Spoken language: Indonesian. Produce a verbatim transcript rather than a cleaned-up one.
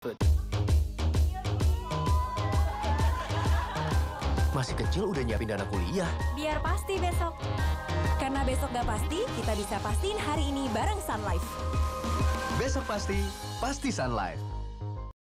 Food. Masih kecil udah nyiapin dana kuliah. Biar pasti besok. Karena besok gak pasti, kita bisa pastiin hari ini bareng Sun Life. Besok pasti, pasti Sun Life.